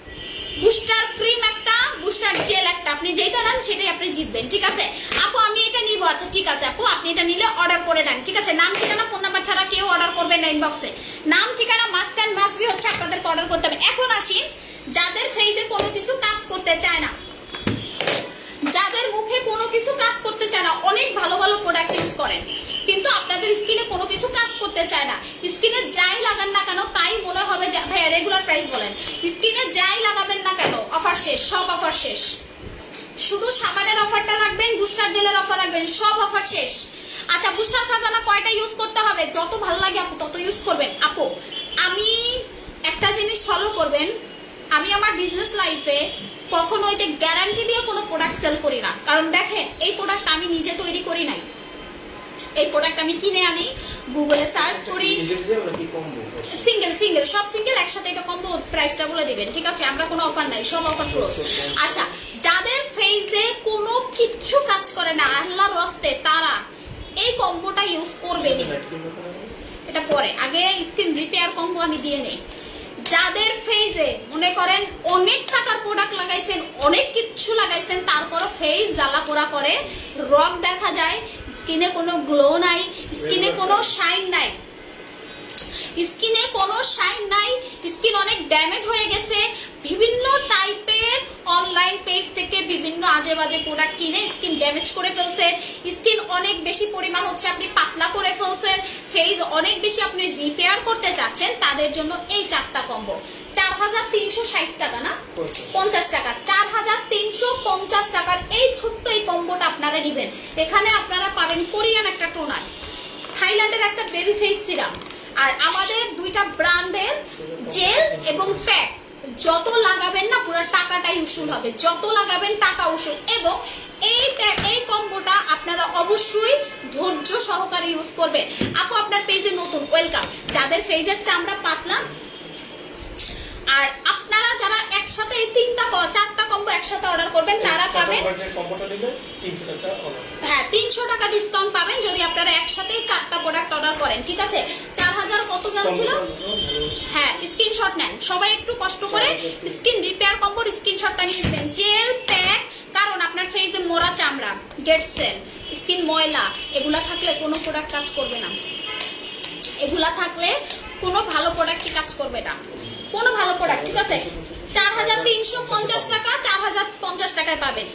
বুস্টার জেল একটা, আপনি যেটা নেন সেটাই আপনি জিতবেন, ঠিক আছে? আপু আমি এটা নিব, আচ্ছা ঠিক আছে আপু, আপনি এটা নিলে অর্ডার করে দেন, ঠিক আছে? নাম ঠিকানা ফোন নাম্বার ছাড়া কেউ অর্ডার করবেন না ইনবক্সে। নাম ঠিকানা মাস্ট অ্যান্ড মাস্ট বি হচ্ছে আপনাদেরকে অর্ডার করতে হবে। এখন আসি যাদের ফেসে কোনো কিছু কাজ করতে চায় না, যাদের মুখে কোনো কিছু কাজ করতে চায় না, অনেক ভালো ভালো প্রোডাক্ট ইউজ করেন কিন্তু আপনাদের স্কিনে কোনো কিছু কাজ করতে চায় না। স্কিনে যাই লাগান না কেন তাই মনে হবে যে ভাই রেগুলার প্রাইস বলেন, স্কিনে যাই লাগাবেন না কেন অফার শেষ, সব অফার শেষ। শুধু সাবানের অফারটা রাখবেন, বুস্টার জেলের অফার রাখবেন, সব অফার শেষ। আচ্ছা বুস্টার খাজানা কয়টা ইউজ করতে হবে? যত ভালো লাগে আপু তত ইউজ করবেন। আপু আমি একটা জিনিস ফলো করবেন, আমি আমার বিজনেস লাইফে কখনো ওই যে গ্যারান্টি দিয়ে কোনো প্রোডাক্ট সেল করি না। কারণ দেখেন এই প্রোডাক্ট আমি নিজে তৈরি করি নাই, এই প্রোডাক্ট আমি কিনে আনি, গুগলে সার্চ করি, সিঙ্গেল সব সিঙ্গেল একসাথে, এটা কম্বো প্রাইসটা বলে দিবেন, ঠিক আছে? আমরা কোনো অফার নাই, সব অফার ক্লোজ। আচ্ছা যাদের ফেসে কোনো কিচ্ছু কাজ করে না আল্লাহর রাস্তে, তারা এই কম্বোটা ইউজ করবেন। এটা পরে, আগে স্কিন রিপেয়ার কম্বো আমি দিয়ে নেই। যাদের ফেসে মনে করেন অনেক টাকার প্রোডাক্ট লাগাইছেন, অনেক কিছু লাগাইছেন, তারপরও ফেস জ্বালা পোড়া করে, রগ দেখা যায়, স্কিনে কোনো গ্লো নাই, স্কিনে কোনো শাইন নাই, স্কিন অনেক ড্যামেজ হয়ে গেছে, বিভিন্ন টাইপের অনলাইন পেজ থেকে বিভিন্ন আজে বাজে প্রোডাক্ট কিনে স্কিন ড্যামেজ করে ফেলছেন, স্কিন অনেক বেশি পরিমাণ হচ্ছে আপনি পাতলা করে ফেলছেন, ফেস অনেক বেশি আপনি রিপেয়ার করতে চাচ্ছেন, তাদের জন্য এই চারটা কম্বো 4360 টাকা না 50 টাকা, 4350 টাকার এই ছোট্ট এই কম্বোটা আপনারা নেবেন। এখানে আপনারা পাবেন কোরিয়ান একটা টোনার, থাইল্যান্ডের একটা বেবি ফেস সিরাম, আর আমাদের দুইটা ব্র্যান্ডের জেল এবং প্যাক। যত লাগাবেন না পুরো টাকাটাই উসুল হবে, যত লাগাবেন টাকা উসুল। এবং এই কম্বোটা আপনারা অবশ্যই ধৈর্য সহকারে ইউজ করবেন। আপু আপনার পেজে নতুন, ওয়েলকাম। যাদের ফেজের চামড়া পাতলা, আর আপনারা যারা একসাথে এই চারটা কম্বো একসাথে অর্ডার করবেন তারা পাবেন, হ্যাঁ 300 টাকা ডিসকাউন্ট পাবেন যদি আপনারা একসাথে চারটা প্রোডাক্ট অর্ডার করেন, ঠিক আছে? 4000 কত যাচ্ছিল? হ্যাঁ স্ক্রিনশট নেন সবাই, একটু কষ্ট করে স্কিন রিপেয়ার কম্বোর স্ক্রিনশটটা নিয়ে নেবেন। জেল প্যাক, কারণ আপনার ফেসে মোড়া চামড়া, ডেড সেল, স্কিন ময়লা, এগুলা থাকলে কোনো প্রোডাক্ট কাজ করবে না, এগুলা থাকলে কোনো ভালো প্রোডাক্টই কাজ করবে না, কোনো ভালো প্রোডাক্ট, ঠিক আছে? 4350 টাকা 4050 টাকায় পাবেন,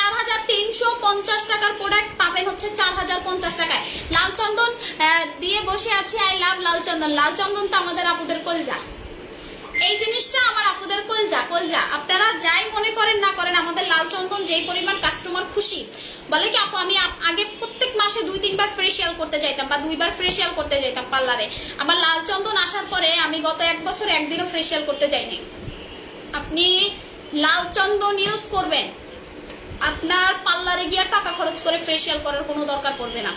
4350 টাকার প্রোডাক্ট পাবেন হচ্ছে 4050 টাকায়। লাল চন্দন দিয়ে বসে আছি, আই লাভ লাল চন্দন। লাল চন্দন তো আমাদের আপুদের কলজা, এই জিনিসটা আমার আপুদের কলজা। আপনারা যাই মনে করেন না করেন, আমাদের লাল চন্দন যেই পরিমাণ কাস্টমার খুশি, বলে কি আপু আমি আগে প্রত্যেক মাসে 2-3 বার ফেসিয়াল করতে যাইতাম বা 2 বার ফেসিয়াল করতে যাইতাম পার্লারে, আমার লাল চন্দন আসার পরে আমি গত 1 বছর একদিনও ফেসিয়াল করতে যাইনি। আপনি লাল চন্দন ইউজ করবেন, আপনার পার্লারে গিয়ে টাকা খরচ করে ফেসিয়াল করার কোনো দরকার পড়বে না।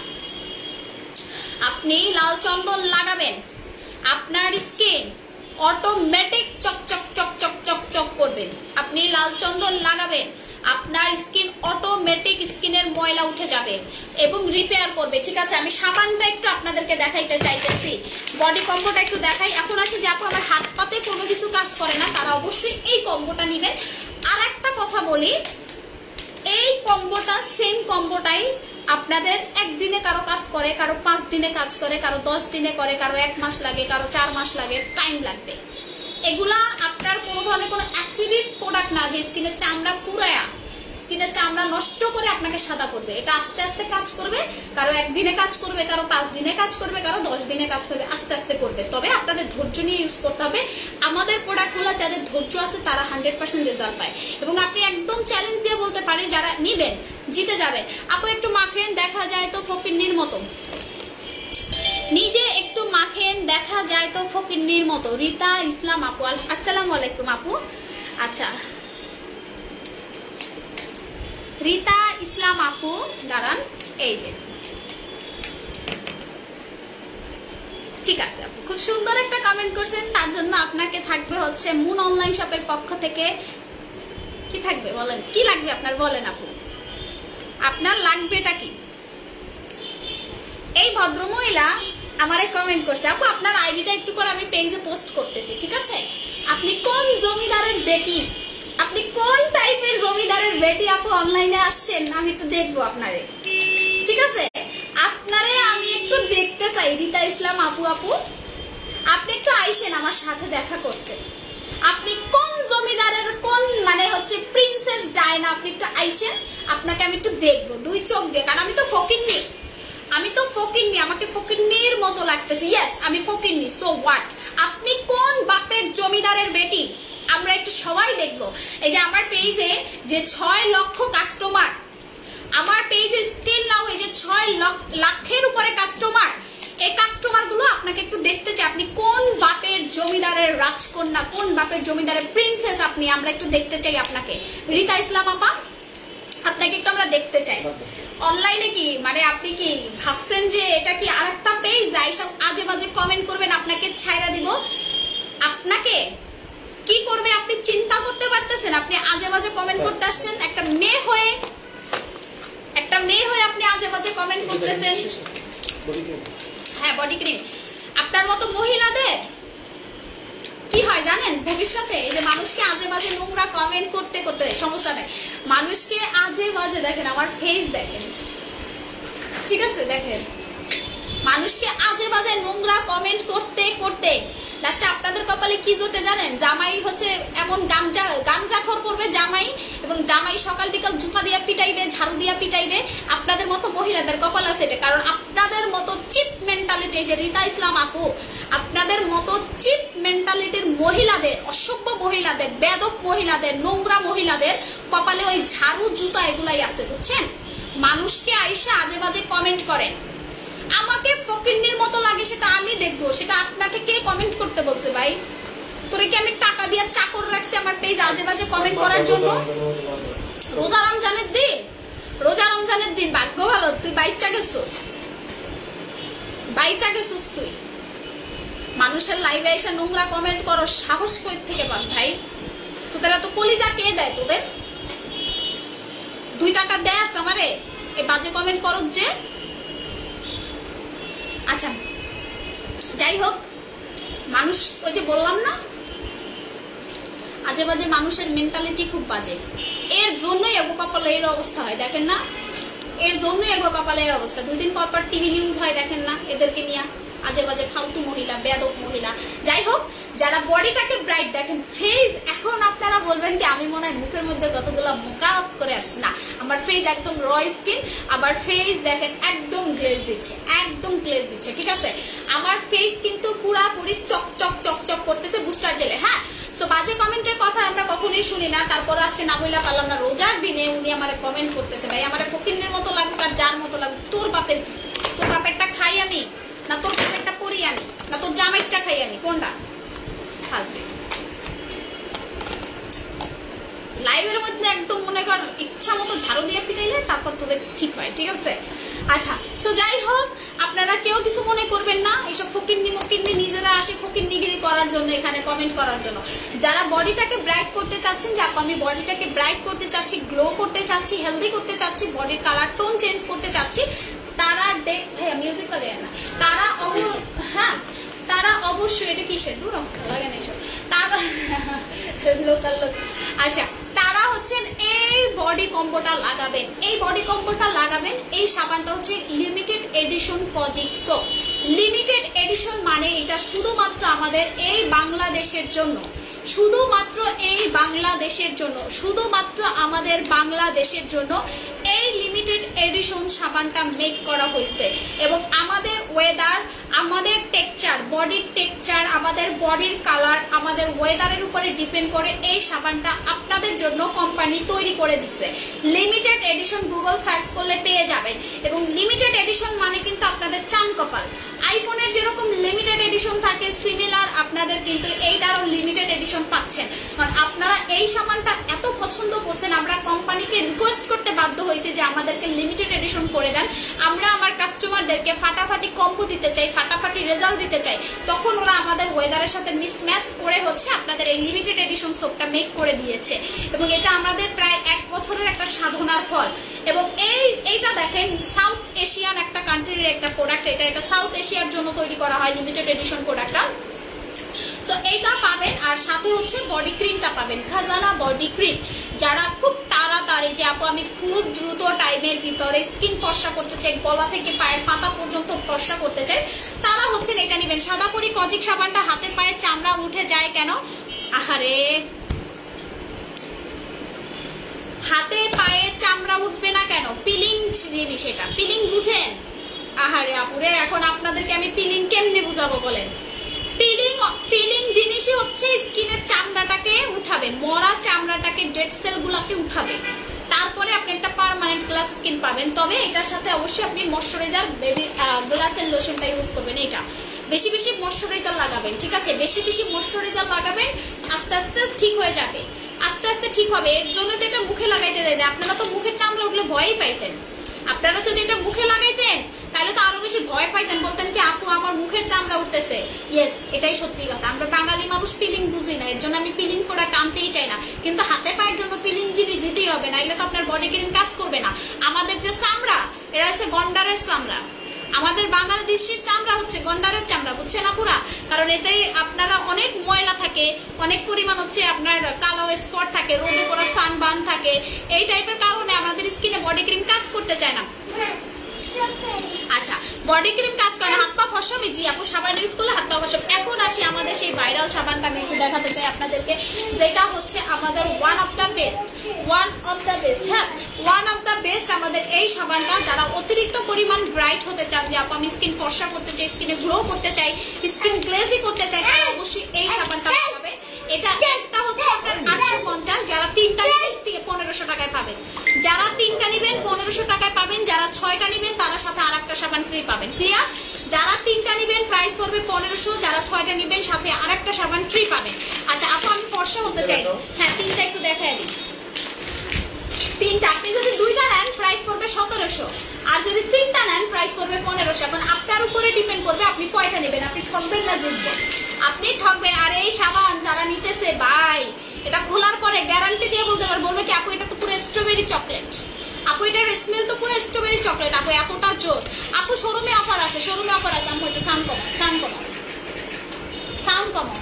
আপনি লাল চন্দন লাগাবেন, আপনার স্কিন অটোমেটিক চকচক চকচক চকচক করবে। আপনি লাল চন্দন লাগাবেন, আপনার স্কিন অটোমেটিক স্কিনের ময়লা উঠে যাবে এবং রিপেয়ার করবে, ঠিক আছে? আমি সাবানটা একটু আপনাদেরকে দেখাইতে চাইতেছি, বডি কম্বোটা একটু দেখাই। এখন আসি যে আপু আমার হাত পাতে কোনো কিছু কাজ করে না, তারা অবশ্যই এই কম্বোটা নেবেন। আর একটা কথা বলি, এই কম্বোটা সেম কম্বোটাই আপনাদের একদিনে কারো কাজ করে, কারো 5 দিনে কাজ করে, কারো 10 দিনে করে, কারো 1 মাস লাগে, কারো 4 মাস লাগে, টাইম লাগবে। এগুলা আপনার কোনো ধরনের কোনো অ্যাসিডিক প্রোডাক্ট না যে স্কিনের চামড়া পুরায়া, স্কিনের চামড়া নষ্ট করে আপনাকে সাদা করবে। এটা আস্তে আস্তে কাজ করবে, কারো 1 দিনে কাজ করবে, কারো 5 দিনে কাজ করবে, কারো 10 দিনে কাজ করবে, আস্তে আস্তে করবে। তবে আপনাদের ধৈর্য নিয়ে ইউজ করতে হবে। আমাদের প্রোডাক্টগুলো যাদের ধৈর্য আছে তারা 100% রেজাল্ট পায়। এবং আপনি একদম চ্যালেঞ্জ দিয়ে বলতে পারেন যারা নিবেন জিতে যাবেন। আপু একটু মাখেন, দেখা যায় তো ফকিন্নির মতো। নিজে একটু মাখেন, দেখা যায় তো ফকিন্নির মতো। রিতা ইসলাম আপু, আসসালামু আলাইকুম আপু। আচ্ছা, রিতা ইসলাম আপু দাঁড়ান, এই যে ঠিক আছে আপু, খুব সুন্দর একটা কমেন্ট করছেন, তার জন্য আপনাকে থাকবে হচ্ছে মুন অনলাইন শপের পক্ষ থেকে কি থাকবে বলেন, কি লাগবে আপনার বলেন আপু, আপনার লাগবেটা কি? এই ভদ্রমহিলা আমারে কমেন্ট করছে, আপু আপনার আইডিটা একটু পর আমি পেজে পোস্ট করতেছি, ঠিক আছে? আপনি কোন জমিদারের বেটি, আপনি কোন টাইপের জমিদারের বেটি আপু অনলাইনে আসছেন, আমি তো দেখবো আপনারে, ঠিক আছে? আপনারে আমি একটু দেখতে চাই রিতা ইসলাম আপু। আপু আপনি একটু আইসেন আমার সাথে দেখা করতে, আপনি কোন জমিদারের কোন মানে হচ্ছে প্রিন্সেস ডায়না, আপনি একটু আইসেন, আপনাকে আমি একটু দেখবো দুই চোখ দিয়ে, কারণ আমি তো ফকিন্নি, আমি তো ফকিন্নি, আমাকে ফকিন্নির মতো লাগতেছে। ইয়েস আমি ফকিন্নি, সো হোয়াট? আপনি কোন বাপের জমিদারের বেটি, আমরা একটু সবাই দেখবো। এই যে আমার পেজে যে 6 লক্ষ কাস্টমার, আমার পেজে স্টিল নাও এই যে 6 লাখের উপরে কাস্টমার, এই কাস্টমার গুলো আপনাকে একটু দেখতে চাই, আপনি কোন বাপের জমিদারের রাজকন্যা, কোন বাপের জমিদারের প্রিন্সেস আপনি, আমরা একটু দেখতে চাই আপনাকে। রিতা ইসলাম আপা আপনাকে একটু আমরা দেখতে চাই অনলাইনে। কি মানে আপনি কি ভাবছেন যে এটা কি আরেকটা পেজ, যাই সব আজে বাজে কমেন্ট করবেন আপনাকে ছাইরা দিব? আপনাকে কি করবে আপনি চিন্তা করতে পারতেছেন? আপনি আজে বাজে কমেন্ট করতে আসছেন, একটা মেয়ে হয়ে, একটা মেয়ে হয়ে আপনি আজে বাজে কমেন্ট করতেছেন। হ্যাঁ বডি ক্রিম। আপনার মতো মহিলাদের কি হয় জানেন ভবিষ্যতে, এই যে মানুষকে আজে বাজে নোংরা কমেন্ট করতে করতে, সমস্যা নেই, মানুষকে আজে বাজে দেখেন, আমার ফেস দেখেন, ঠিক আছে? দেখেন মানুষকে আজে বাজে নোংরা কমেন্ট করতে করতে লাস্টে আপনাদের কপালে কি জোটে জানেন? জামাই হচ্ছে এমন গাঞ্জাখোর করবে জামাই, এবং জামাই সকাল বিকাল জুতা দিয়া পিটাইবে, ঝাড়ু দিয়া পিটাইবে। আপনাদের মতো মহিলাদের কপাল আছে এটা, কারণ আপনাদের মতো চিপ মেন্টালিটি, যে রিতা ইসলাম আপু, আপনাদের মতো চিপ মেন্টালিটির মহিলাদের, অসভ্য মহিলাদের, বেদব মহিলাদের, নোংরা মহিলাদের কপালে ওই ঝাড়ু জুতা এগুলাই আছে, বুঝছেন? মানুষকে আইসা আজে বাজে কমেন্ট করেন, আমাকে ফকিন্নির মতো লাগে সেটা আমি দেখবো, সেটা আপনাকে কে কমেন্ট করতে বলছে? ভাই তোরে কি আমি টাকা দিয়ে চাকর রাখছি আমার পেজ আজে বাজে কমেন্ট করার জন্য? রোজা রমজানের দিন, রোজা রমজানের দিন ভাগ্য ভালো তুই বাইচা গেছিস, বাইচা গেছিস তুই। মানুষের লাইভে এসে নোংরা কমেন্ট করো, সাহস কই থেকে পাস ভাই? তোদের এত কলিজা কে দেয়? তোদের 2 টাকা দেয় আমারে এই বাজে কমেন্ট করো যে? আচ্ছা যাই হোক, মানুষ ওই যে বললাম না আজে বাজে মানুষের মেন্টালিটি খুব বাজে, এর জন্যই এগো কপালে এর অবস্থা হয়, দেখেন না? এর জন্যই এগো কপালে এই অবস্থা। 2 দিন পর পর টিভি নিউজ হয়, দেখেন না? এদেরকে নিয়ে আজে বাজে ফালতু মহিলা, বেয়াদব মহিলা। যাই হোক, যারা বডিটাকে ব্রাইট দেখেন, ফেস এখন আপনারা বলবেন কি আমি মনে হয় মুখের মধ্যে কতগুলো মেকআপ করে আসছি, না আমার ফেস একদম র স্কিন, আবার ফেস দেখেন একদম গ্লেজ দিচ্ছে, একদম গ্লেজ দিচ্ছে, ঠিক আছে? আমার ফেস কিন্তু পুরাপুরি চকচক চকচক করতেছে বুস্টার জেলে। হ্যাঁ, সো বাজে কমেন্টের কথা আমরা কখনোই শুনি না, তারপর আজকে না বইলা পারলাম না, রোজার দিনে উনি আমার কমেন্ট করতেছে। ভাই আমার ফকিন্নের মতো লাগুক আর যার মতো লাগুক, তোর বাপেরটা খাই আমি, না তোর বাপেরটা পরি আমি, না তোর জামাইটা খাই আমি, কোনটা খাবে? লাইভের মধ্যে একদম মনে কর ইচ্ছা মতো ঝাড়ু দিয়ে পিটাইলে তারপর তোদের ঠিক হয়, ঠিক আছে? আচ্ছা, সো যাই হোক, আপনারা কেউ কিছু মনে করবেন না, এইসব ফকিন্নি মকিন্নি নিজেরা আসে ফকিন্নিগিরি করার জন্য, এখানে কমেন্ট করার জন্য। যারা বডিটাকে ব্রাইট করতে চাচ্ছেন, যে আপু আমি বডিটাকে ব্রাইট করতে চাচ্ছি, গ্লো করতে চাচ্ছি, হেলদি করতে চাচ্ছি, বডির কালার টোন চেঞ্জ করতে চাচ্ছি, তারা ভাইয়া মিউজিক বাজায় না, তারা অবশ্যই, এটা কিসের দূর লাগে না এসব, তারা লোকাল লোক। আচ্ছা, তারা হচ্ছেন এই বডি কম্বোটা লাগাবেন, এই বডি কম্বোটা লাগাবেন। এই সাবানটা হচ্ছে limited edition kojic soap. Limited edition মানে এটা শুধুমাত্র আমাদের এই বাংলাদেশের জন্য, শুধুমাত্র এই বাংলাদেশের জন্য, শুধুমাত্র আমাদের বাংলাদেশের জন্য এই লিমিটেড এডিশন সাবানটা মেক করা হয়েছে। এবং আমাদের ওয়েদার, আমাদের টেক্সচার, বডির টেক্সচার, আমাদের বডির কালার, আমাদের ওয়েদারের উপরে ডিপেন্ড করে এই সাবানটা আপনাদের জন্য কোম্পানি তৈরি করে দিচ্ছে। লিমিটেড এডিশন গুগল সার্চ করলে পেয়ে যাবেন। এবং লিমিটেড এডিশন এডিশন মানে কিন্তু আপনাদের চান কপাল। আইফোনের যেরকম লিমিটেড এডিশন থাকে সিমিলার আপনাদের কিন্তু এইটারও লিমিটেড এডিশন পাচ্ছেন। কারণ আপনারা এই সামানটা এত পছন্দ করছেন, আমরা কোম্পানিকে রিকোয়েস্ট করতে বাধ্য হয়েছি যে আমাদেরকে লিমিটেড এডিশন করে দেন। আমরা আমার কাস্টমারদেরকে ফাটাফাটি কম্বো দিতে চাই, ফাটাফাটি রেজাল্ট দিতে চাই, তখন ওরা আমাদের ওয়েদারের সাথে মিসম্যাচ করে হচ্ছে আপনাদের এই লিমিটেড এডিশন সোপটা মেক করে দিয়েছে। এবং এটা আমাদের প্রায় 1 বছরের একটা সাধনার ফল। এবং এইটা দেখেন সাউথ এশিয়ান একটা কান্ট্রির একটা প্রোডাক্ট, এটা সাউথ এশিয়ার জন্য তৈরি করা হয় লিমিটেড এডিশন প্রোডাক্টটা। সো এইটা পাবেন, আর সাথে হচ্ছে বডি ক্রিমটা পাবেন, খাজানা বডি ক্রিম। যারা খুব তাড়াতাড়ি যে আপু আমি খুব দ্রুত টাইমের ভিতরে স্কিন ফর্সা করতে চাই, গলা থেকে পায়ের পাতা পর্যন্ত ফর্সা করতে চাই, তারা হচ্ছেন এটা নেবেন। সাদাপুরি কজিক সাবানটা হাতে পায়ের চামড়া উঠে যায় কেন? আহারে হাতে পায়ে চামড়া উঠবে না কেন? পিলিং জিনিস, এটা পিলিং বুঝেন? আহারে আপুরে, এখন আপনাদেরকে আমি পিলিং কেমনে বুঝাবো বলেন? পিলিং জিনিসই হচ্ছে স্কিনের চামড়াটাকে উঠাবে, মরা চামড়াটাকে, ডেড সেলগুলোকে উঠাবে, তারপরে আপনি একটা পার্মানেন্ট গ্লাস স্কিন পাবেন। তবে এটার সাথে অবশ্যই আপনি ময়শ্চারাইজার বেবি গ্লাসের লোশনটা ইউজ করবেন। এটা বেশি বেশি ময়শ্চারাইজার লাগাবেন, ঠিক আছে? বেশি বেশি ময়শ্চারাইজার লাগাবেন, আস্তে আস্তে ঠিক হয়ে যাবে, আস্তে আস্তে ঠিক হবে। এর জন্য তো এটা মুখে লাগাইতে দেন। আপনারা তো মুখের চামড়া উঠলে ভয়ই পাইতেন। আপনারা যদি এটা মুখে লাগাইতেন তাহলে তো আরো বেশি ভয় পাইতেন, বলতেন কি আপু আমার মুখের চামড়া উঠতেছে। ইয়েস, এটাই সত্যি কথা। আমরা বাঙালি মানুষ পিলিং বুঝি না, এর জন্য আমি পিলিং প্রোডাক্ট আনতেই চাই না। কিন্তু হাতে পায়ের জন্য পিলিং জিনিস দিতেই হবে, না এলে তো আপনার বডি ক্রিম কাজ করবে না। আমাদের যে চামড়া, এরা হচ্ছে গন্ডারের চামড়া। আমাদের বাংলাদেশের চামড়া হচ্ছে গন্ডারের চামড়া, বুঝছেন না পুরা? কারণ এটাই আপনারা অনেক ময়লা থাকে, অনেক পরিমাণ হচ্ছে আপনার কালো স্পট থাকে, রোদে পড়া সানবার্ন থাকে, এই টাইপের কারণে আমাদের স্কিনে বডি ক্রিম কাজ করতে চায় না। আচ্ছা, বডি ক্রিম কাজ করে, হাত পা ফসা হবে। জি আপু, সাবান ইউজ করলে হাত পা ফসা। এখন আসি আমাদের সেই ভাইরাল সাবানটা আমি একটু দেখাতে চাই আপনাদেরকে, যেটা হচ্ছে আমাদের ওয়ান অফ দ্য বেস্ট। হ্যাঁ, ওয়ান অফ দ্য বেস্ট আমাদের এই সাবানটা। যারা অতিরিক্ত পরিমাণ ব্রাইট হতে চান, যে আপু আমি স্কিন ফর্সা করতে চাই, স্কিনে গ্লো করতে চাই, স্কিন গ্লেজি করতে চাই, তারা অবশ্যই এই সাবানটা পাবে। এটা একটা হচ্ছে আপনার 850, যারা 3টা নেবেন 1500 টাকায় পাবেন। যারা 3টা নেবেন 1500 টাকায় পাবেন, যারা 6টা নেবেন তার সাথে আরেকটা সাবান ফ্রি পাবেন। ক্লিয়ার? যারা 3টা নেবেন প্রাইস পড়বে 1500, যারা 6টা নেবেন সাথে আরেকটা সাবান ফ্রি পাবেন। আচ্ছা আপু আমি ফর্সা হতে চাই, হ্যাঁ 3টা একটু দেখাই দিই। 3টা, আপনি যদি 2টা নেন প্রাইস পড়বে 1700, আর যদি 3টা নেন প্রাইস পড়বে 1500। এখন আপনার উপরে ডিপেন্ড করবে আপনি কয়টা নেবেন। আপনি ঠকবেন না জিতবেন, আপনি ঠকবেন। আর এই সাবান যারা নিতেছে ভাই, এটা খোলার পরে গ্যারান্টি দিয়ে বলতে পারবো, বলবে কি আপু এটা তো পুরো স্ট্রবেরি চকলেট, আপু এটার স্মেল তো পুরো স্ট্রবেরি চকলেট, আপু এতটা জোস। আপু শোরুমে অফার আছে, শোরুমে অফার আছে। আপু একটু সাউন্ড কমাও, সাউন্ড কমাও, সাউন্ড কমাও,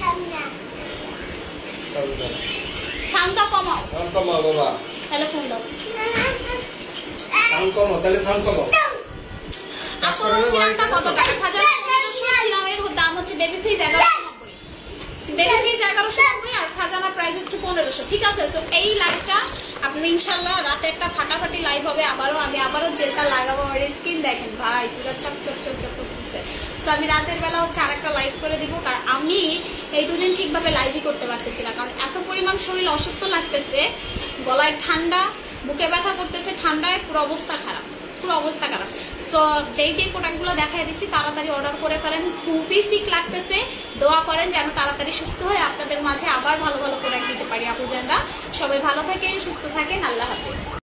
সাউন্ডটা কমাও, সাউন্ড কমাও বাবা, তাহলে ফোন দাও। সাউন্ড কমাও, তাহলে সাউন্ড কমাও। আপু সিরামটা কত টাকা? 1500। সিরামের দাম হচ্ছে বেবি ফিজ 1190, বেবি ফিজ 1190, আর খাজানা প্রাইস হচ্ছে 1500। ঠিক আছে? সো এই লাইভটা আপনি ইনশাআল্লাহ রাতে একটা ফাটাফাটি লাইভ হবে। আমি আবারও জেলটা লাগাবো। আমার স্কিন দেখেন ভাই পুরো চপ চপ চপ চপ করতেছে। সো আমি রাতের বেলা হচ্ছে আরেকটা লাইভ করে দিব, কারণ আমি এই দুদিন ঠিকভাবে লাইভই করতে পারতেছি না, কারণ এত পরিমাণ শরীর অসুস্থ লাগতেছে, গলায় ঠান্ডা, বুকে ব্যথা করতেছে, ঠান্ডায় পুরো অবস্থা খারাপ, পুরো অবস্থা খারাপ। সো যেই প্রোডাক্টগুলো দেখাই দিচ্ছি তাড়াতাড়ি অর্ডার করে ফেলেন। খুবই সিক লাগতেছে, দোয়া করেন যেন তাড়াতাড়ি সুস্থ হয়ে আপনাদের মাঝে আবার ভালো ভালো প্রোডাক্ট দিতে পারি। আপুজানরা সবাই ভালো থাকেন, সুস্থ থাকেন, আল্লাহ হাফেজ।